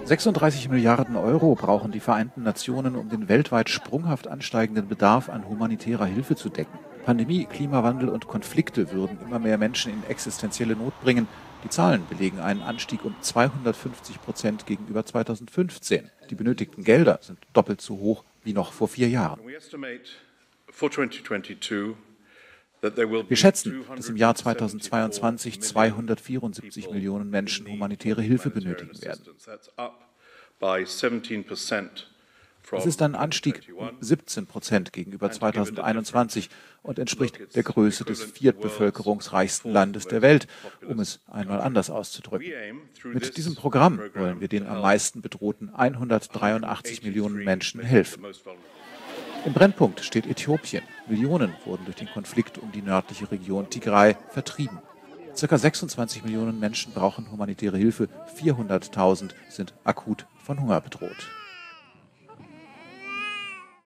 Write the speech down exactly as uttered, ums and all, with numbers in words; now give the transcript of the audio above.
sechsunddreißig Milliarden Euro brauchen die Vereinten Nationen, um den weltweit sprunghaft ansteigenden Bedarf an humanitärer Hilfe zu decken. Pandemie, Klimawandel und Konflikte würden immer mehr Menschen in existenzielle Not bringen. Die Zahlen belegen einen Anstieg um zweihundertfünfzig Prozent gegenüber zweitausendfünfzehn. Die benötigten Gelder sind doppelt so hoch wie noch vor vier Jahren. Wir schätzen, dass im Jahr zweitausendzweiundzwanzig zweihundertvierundsiebzig Millionen Menschen humanitäre Hilfe benötigen werden. Das ist ein Anstieg um siebzehn Prozent gegenüber zweitausendeinundzwanzig und entspricht der Größe des viertbevölkerungsreichsten Landes der Welt, um es einmal anders auszudrücken. Mit diesem Programm wollen wir den am meisten bedrohten hundertdreiundachtzig Millionen Menschen helfen. Im Brennpunkt steht Äthiopien. Millionen wurden durch den Konflikt um die nördliche Region Tigray vertrieben. Circa sechsundzwanzig Millionen Menschen brauchen humanitäre Hilfe, vierhunderttausend sind akut von Hunger bedroht.